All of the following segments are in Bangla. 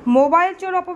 মোবাইল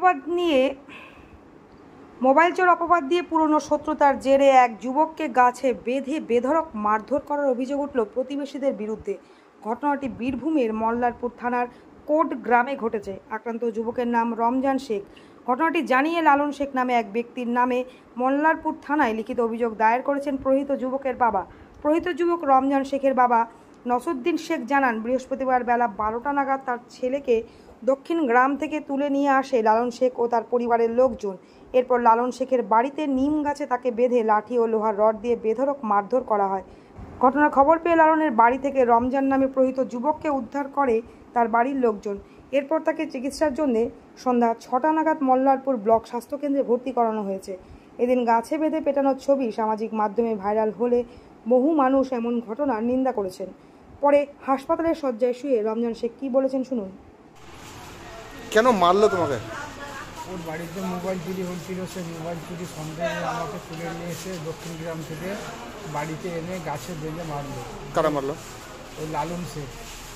চোর অপবাদ দিয়ে পুরনো শত্রুতার জেরে এক যুবককে গাছে বেঁধে বেধড়ক মারধর করার অভিযোগ উঠল প্রতিবেশীদের বিরুদ্ধে। ঘটনাটি বীরভূমের মল্লারপুর থানার কোট গ্রামে ঘটেছে। আক্রান্ত যুবকের নাম রমজান শেখ। ঘটনাটি জানিয়ে লালন শেখ নামে এক ব্যক্তির নামে মল্লারপুর থানায় লিখিত অভিযোগ দায়ের করেছেন প্রহৃত যুবকের বাবা। প্রহৃত যুবক রমজান শেখের বাবা নসরুদ্দিন শেখ জানান, বৃহস্পতিবার বেলা 12টা নাগাদ তার ছেলেকে দক্ষিণ গ্রাম থেকে তুলে নিয়ে আসে লালন শেখ ও তার পরিবারের লোকজন। এরপর লালন শেখের বাড়িতে নিম গাছে তাকে বেঁধে লাঠি ও লোহার রড দিয়ে বেধড়ক মারধর করা হয়। ঘটনার খবর পেয়ে লালনের বাড়ি থেকে রমজান নামে প্রহৃত যুবককে উদ্ধার করে তার বাড়ির লোকজন। এরপর তাকে চিকিৎসার জন্য সন্ধ্যা 6টা নাগাদ মল্লারপুর ব্লক স্বাস্থ্যকেন্দ্রে ভর্তি করানো হয়েছে। এদিন গাছে বেঁধে পেটানোর ছবি সামাজিক মাধ্যমে ভাইরাল হলে বহু মানুষ এমন ঘটনার নিন্দা করেছেন। পরে হাসপাতালের শয্যায় শুয়ে রমজান শেখ কী বলেছেন শুনুন। কেন মারলো তোমাকে? ওর বাড়িতে মোবাইল চুরি হচ্ছিল, সে মোবাইল চুরি সন্দেহে আমাকে তুলে নিয়ে এসে দক্ষিণ গ্রাম থেকে বাড়িতে এনে গাছে বেঁধে মারলো। কারা মারলো? ওই লালন শেখ।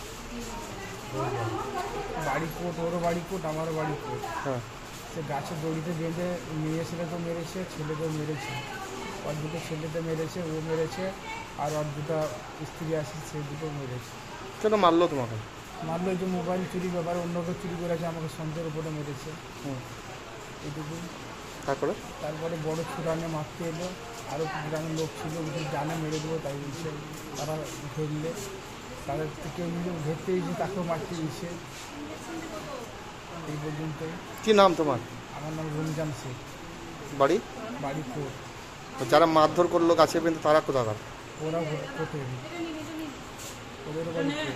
বাড়ি কোট, ওরও বাড়ি কোট, আমারও বাড়ি কোট। হ্যাঁ, সে গাছে দড়িতে বেঁধে মেয়ে ছেলেকেও মেরেছে, ছেলেকেও মেরেছে। ওর দুটো ছেলেতে মেরেছে, ও মেরেছে, আর ওর দুটো স্ত্রী আছে সে দুটো মেরেছে। কেন মারলো তোমাকে? মারলো যে মোবাইল চুরি ব্যাপারে, অন্যকে চুরি করেছে, আমাকে সন্দেহের উপরে মেরেছে। এইটুকু। তারপরে বড় ছুরানে মারতে এলো, আরও গ্রামের লোক ছিল, জানে মেরে দেবো তাই বলছে। তারা ধরলে, তাদের কেউ নিজে ধরতে দিয়েছে, তাকেও মারতে দিয়েছে। এই পর্যন্ত। কি নাম তোমার? আমার নাম রমজান শেখ। বাড়ি? বাড়ি কোট। যারা মারধর করলো গাছে বেঁধে তারা কোথাকার? ওরা কোটে, ওদের বাড়ি কোট।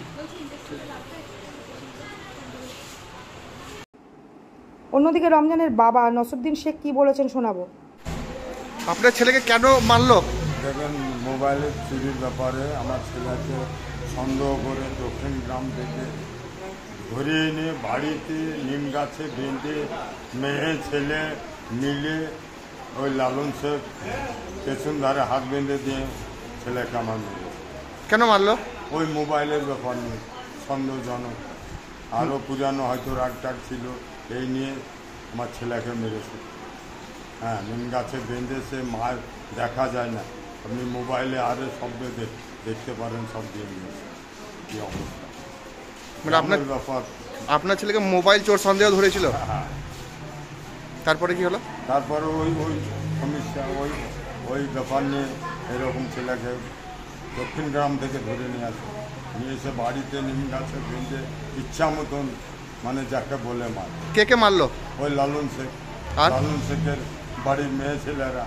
অন্যদিকে রমজানের বাবা নসরুদ্দিন শেখ কি বলেছেন শোনাবো। আপনার ছেলেকে কেন মারলো? দেখেন, মোবাইলের চুরির ব্যাপারে আমার ছেলেকে সন্দেহ করে দক্ষিণ গ্রাম থেকে ধরে এনে বাড়িতে নিম গাছে বেঁধে মেয়ে ছেলে মিলে ওই লালন শেখ পেছন ধারে হাত বেঁধে দিয়ে ছেলেকে আমার মিলে। কেন মারলো? ওই মোবাইলের ব্যাপার নিয়ে সন্দেহজনক, আরও পুরানো হয়তো রাগ টাগ ছিল, এই নিয়ে আমার ছেলেকে মেরেছে। হ্যাঁ, নিম গাছে বেঁধে সে মার দেখা যায় না, আপনি মোবাইলে আরও শব্দ দেখতে পারেন, সব দিয়ে নিয়েছে। কী অবস্থা মানে আপনার ব্যাপার। আপনার ছেলেকে মোবাইল চোর সন্দেহ ধরেছিল? হ্যাঁ। তারপরে কি হলো? তারপরে ওই সমস্যা, ওই ব্যাপার নিয়ে এরকম ছেলেকে দক্ষিণ গ্রাম থেকে ধরে নিয়ে এসে বাড়িতে নিম গাছে বেঁধে ইচ্ছা মতন, মানে যাকে বলে মার। কে মারলো? ওই লালন শেখ। আর লালন শেখের বাড়ির মেয়ে ছেলেরা,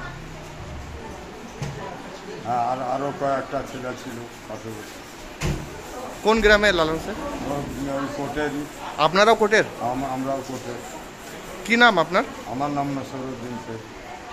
আর আরও কয়েকটা ছেলে ছিল পাশাপাশি। কোন গ্রামে লালন শেখ? ওই কোটেরই। আপনারাও কোটের? আমরাও কোটের। কি নাম আপনার? আমার নাম নসরুদ্দিন শেখ।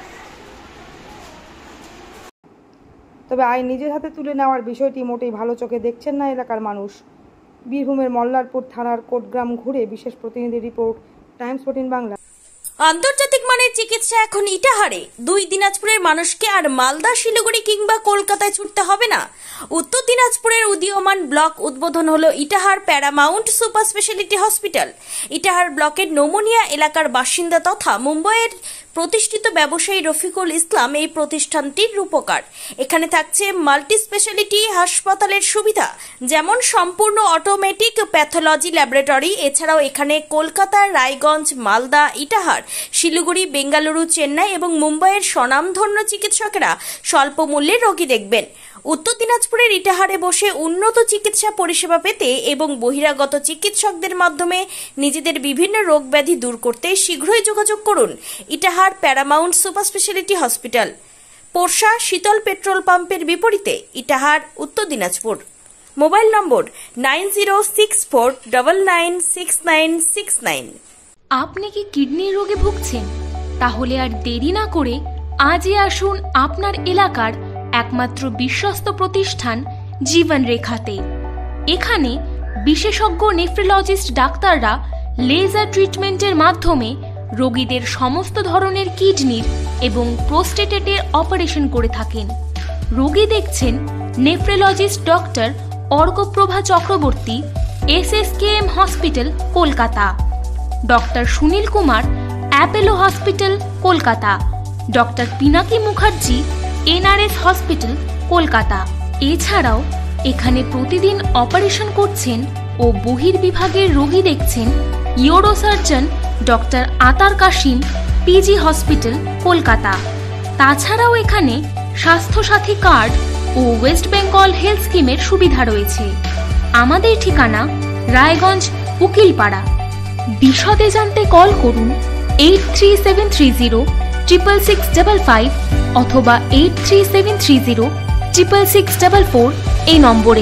তবে আইন নিজের হাতে তুলে নেওয়ার বিষয়টি মোটেই ভালো চোখে দেখছেন না এলাকার মানুষ। বীরভূমের মল্লারপুর থানার কোটগ্রাম ঘুরে বিশেষ প্রতিনিধি রিপোর্ট, টাইমস 14 বাংলা। আন্তর্জাতিক মানের চিকিৎসা এখন ইটাহারে। 2 দিনাজপুরের মানুষকে আর মালদা, শিলিগুড়ি কিংবা কলকাতায় ছুটতে হবে না। উত্তর দিনাজপুরের উদীয়মান ব্লক উদ্বোধন হলো Itahar paramount super speciality hospital. Itahar ব্লকের নোমনিয়া এলাকার বাসিন্দা তথা মুম্বাইয়ের প্রতিষ্ঠিত ব্যবসায়ী রফিকুল ইসলাম এই প্রতিষ্ঠানটির রূপকার। এখানে থাকছে মাল্টি স্পেশালিটি হাসপাতালের সুবিধা, যেমন সম্পূর্ণ অটোমেটিক প্যাথোলজি ল্যাবরেটরি। এছাড়াও এখানে কলকাতা, রায়গঞ্জ, মালদা, ইটাহার, শিলিগুড়ি, বেঙ্গালুরু, চেন্নাই এবং মুম্বাইয়ের স্বনামধন্য চিকিৎসকেরা স্বল্প মূল্যে রোগী দেখবেন। উত্তর দিনাজপুরের ইটাহারে বসে উন্নত চিকিৎসা পরিষেবা পেতে এবং বহিরাগত চিকিৎসকদের মাধ্যমে নিজেদের বিভিন্ন রোগ ব্যাধি দূর করতে শীঘ্রই যোগাযোগ করুন Itahar paramount super speciality hospital, Porsha Sheetal petrol পাম্পের বিপরীতে, ইটাহার, উত্তর দিনাজপুর। মোবাইল নম্বর 9064996969। আপনি কি কিডনি রোগে ভুগছেন? তাহলে আর দেরি না করে আজই আসুন আপনার এলাকার একমাত্র বিশ্বস্ত প্রতিষ্ঠান জীবন রেখাতে। এখানে বিশেষজ্ঞ নেফ্রোলজিস্ট ডাক্তাররা লেজার ট্রিটমেন্টের মাধ্যমে রোগীদের সমস্ত ধরনের কিডনির এবং প্রোস্টেটের অপারেশন করে থাকেন। রোগী দেখছেন nephrologist doctor Arkaprabha Chakraborty, SSKM hospital, Kolkata. Doctor Sunil Kumar, Apollo hospital, Kolkata, doctor Pinaki Mukherjee, NRS hospital, Kolkata. এছাড়াও এখানে প্রতিদিন অপারেশন করছেন ও বহির্বিভাগের রোগী দেখছেন ইউরোসার্জন ডক্টর আতার কাশিম, পিজি হসপিটাল, কলকাতা। তাছাড়াও এখানে স্বাস্থ্যসাথী কার্ড ও ওয়েস্ট বেঙ্গল হেলথ স্কিমের সুবিধা রয়েছে। আমাদের ঠিকানা রায়গঞ্জ, উকিলপাড়া। বিশদে জানতে কল করুন 8373066655 অথবা 8373066644 এই নম্বরে।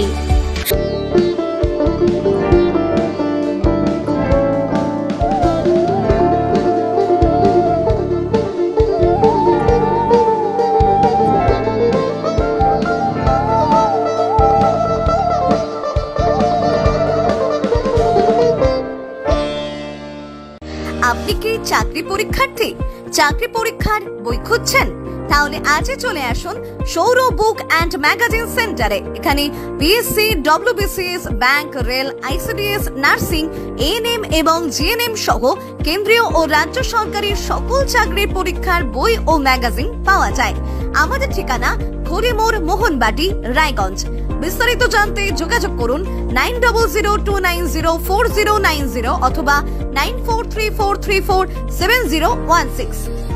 আপনি কি চাকরি পরীক্ষার্থী? চাকরি পরীক্ষার বই খুঁজছেন? তাহলে আজই চলে আসুন সৌর বুক অ্যান্ড ম্যাগাজিন সেন্টারে। এখানে BSc, WBCS, bank, rail, ICDS, nursing, ANM এবং জিএনএম সহ কেন্দ্রীয় ও রাজ্য সরকারের সকল চাকরির পরীক্ষার বই ও ম্যাগাজিন পাওয়া যায়। আমাদের ঠিকানা হরিমোড়, মোহনবাটি, রায়গঞ্জ। বিস্তারিত জানতে যোগাযোগ করুন 9002904090 অথবা 9434347016।